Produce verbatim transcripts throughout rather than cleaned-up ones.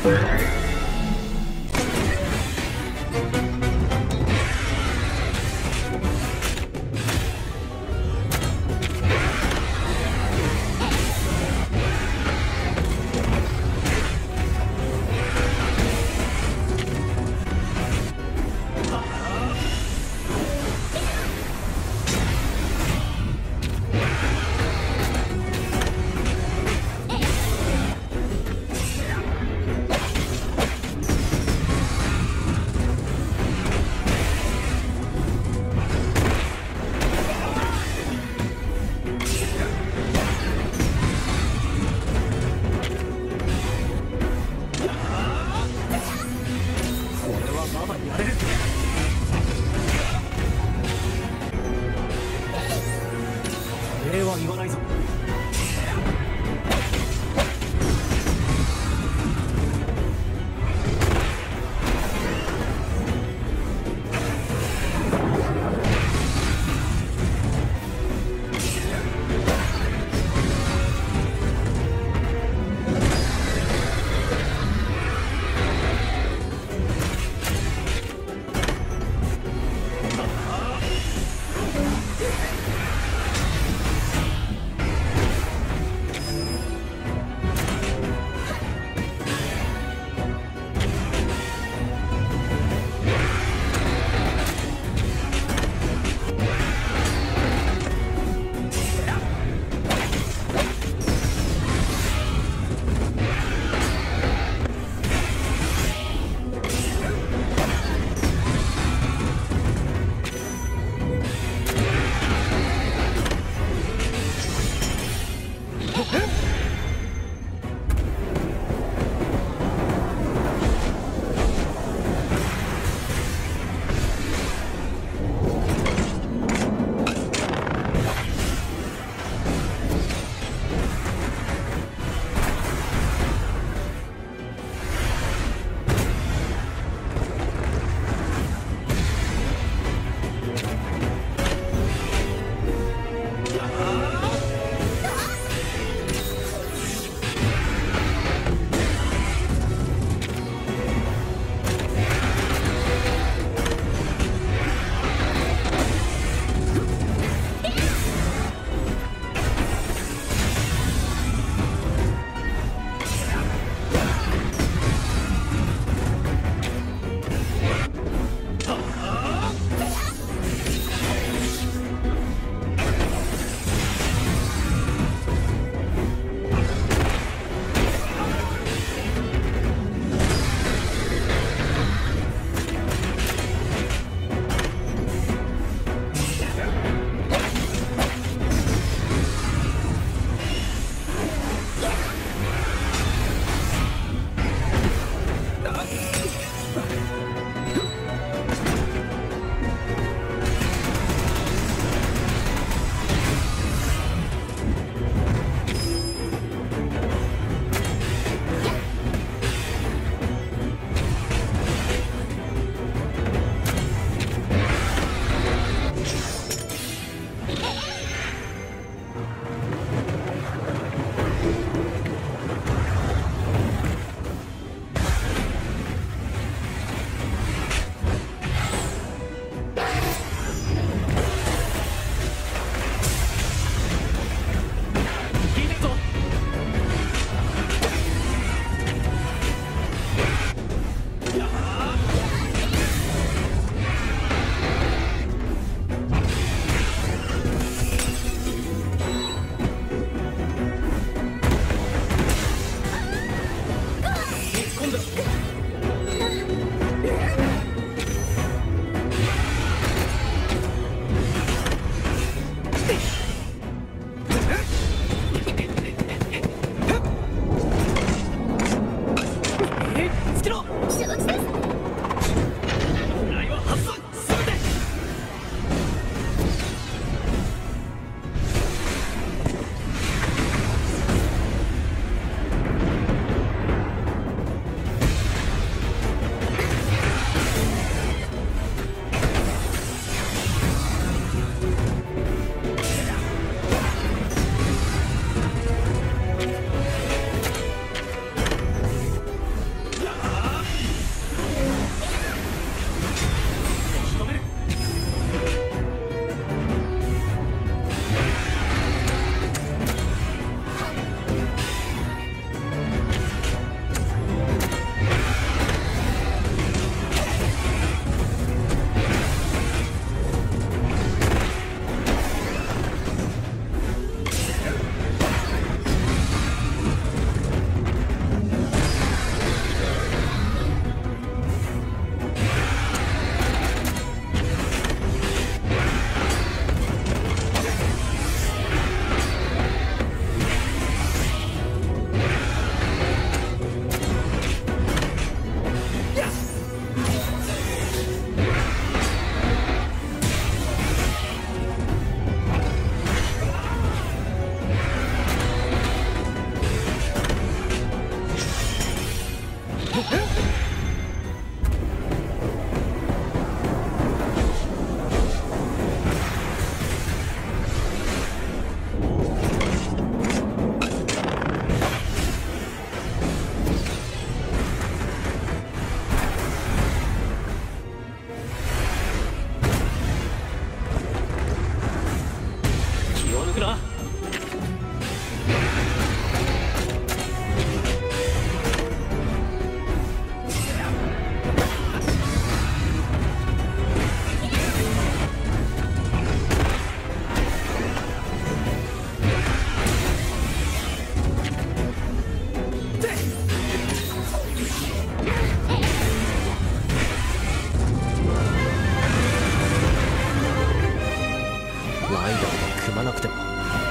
礼は言わないぞ。 気を抜くな。ライダーは組まなくても。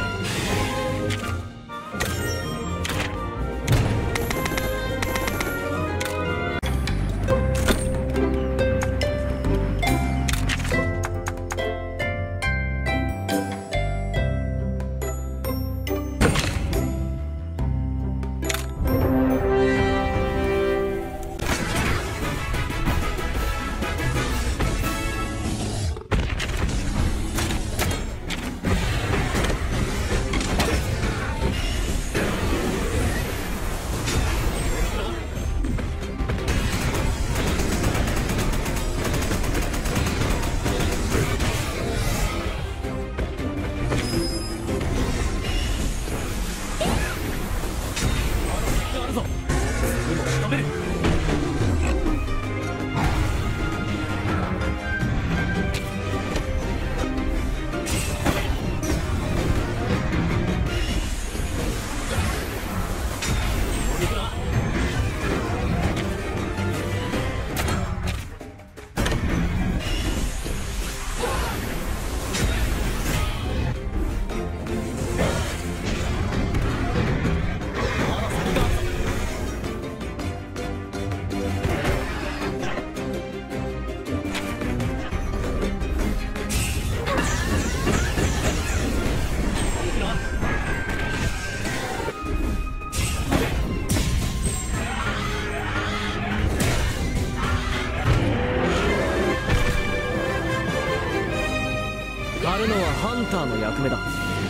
狩るのはハンターの役目だ。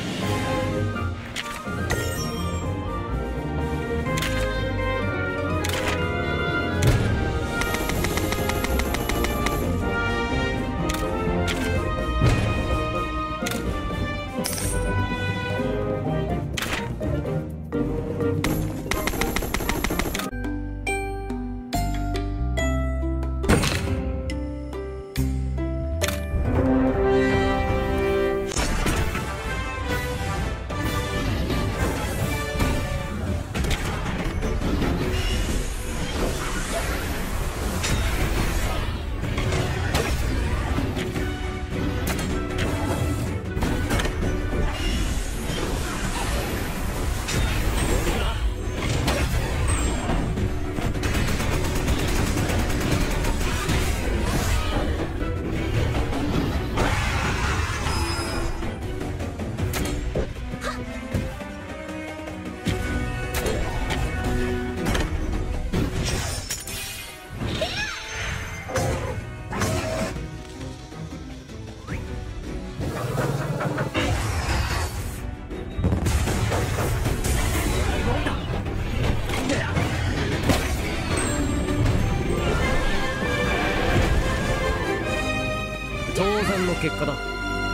当然の結果だ。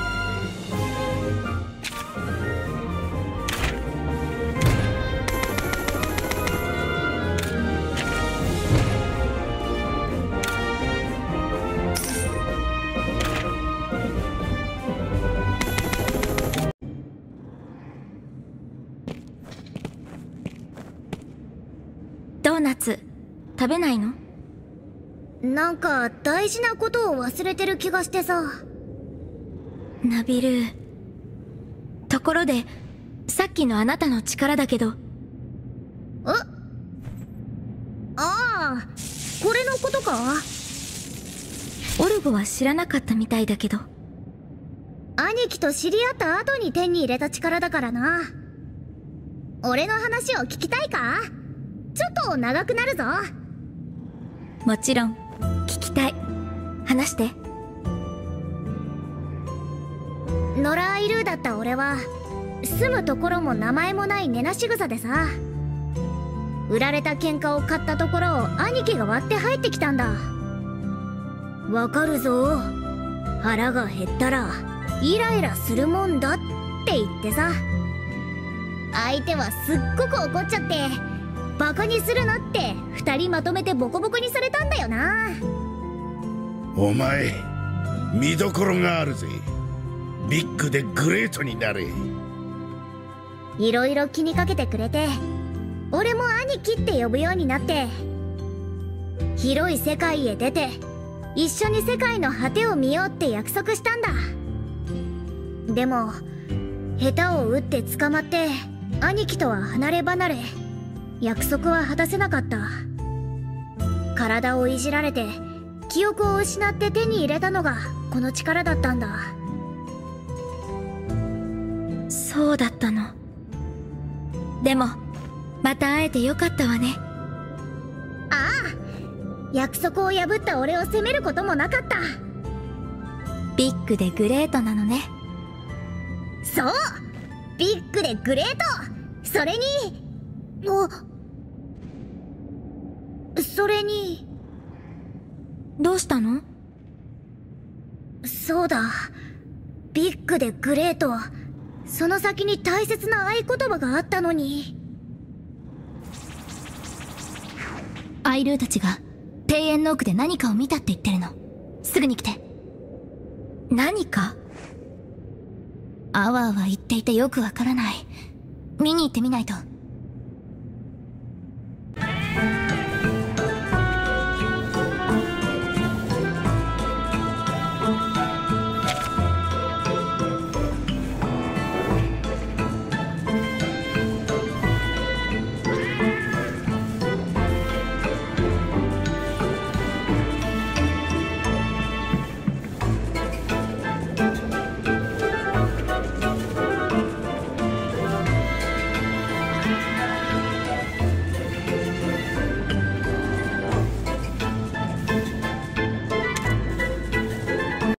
ドーナツ食べないの？ なんか大事なことを忘れてる気がしてさ。 ナビル。ところでさっきのあなたの力だけど。 え？ああ、これのことか？ オルゴは知らなかったみたいだけど。 兄貴と知り合った後に手に入れた力だからな。俺の話を聞きたいか？ちょっと長くなるぞ。 もちろん聞きたい。話して。 ノラ・アイルーだった俺は住むところも名前もない根なし草でさ、売られた喧嘩を買ったところを兄貴が割って入ってきたんだ。わかるぞ、腹が減ったらイライラするもんだって言ってさ、相手はすっごく怒っちゃってバカにするなって二人まとめてボコボコにされたんだよな。 お前見どころがあるぜ。ビッグでグレートになれ。 いろいろ気にかけてくれて、俺も兄貴って呼ぶようになって、広い世界へ出て一緒に世界の果てを見ようって約束したんだ。でも下手を打って捕まって兄貴とは離れ離れ、約束は果たせなかった。体をいじられて記憶を失って手に入れたのがこの力だったんだ。 そうだったの。でもまた会えてよかったわね。 ああ、約束を破った俺を責めることもなかった。 ビッグでグレートなのね。 そう、ビッグでグレート。それにおそれにどうしたの？ そうだ、ビッグでグレート、その先に大切な合言葉があったのに。 アイルーたちが庭園の奥で何かを見たって言ってるの。すぐに来て。何か？あわあわ言っていてよくわからない。見に行ってみないと。